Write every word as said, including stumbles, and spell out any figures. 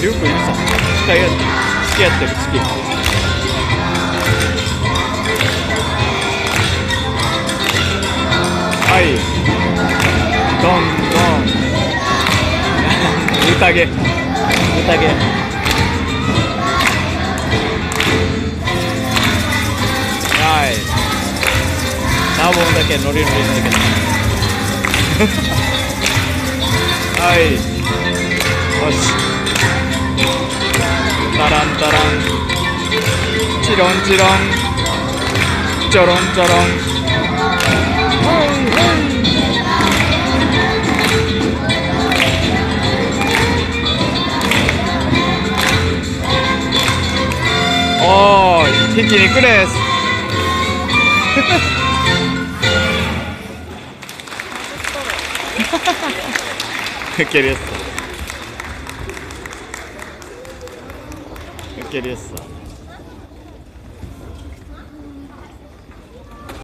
よくいるさ、付き合って付き合ってる好き。はい、どんどん宴宴。はい、何本だけノリノリだけどはい、よし、タランタラン、チロンチロン、チョロンチョロン。おーい、ひき肉です。ウケるやつだ。ウケるやつだ。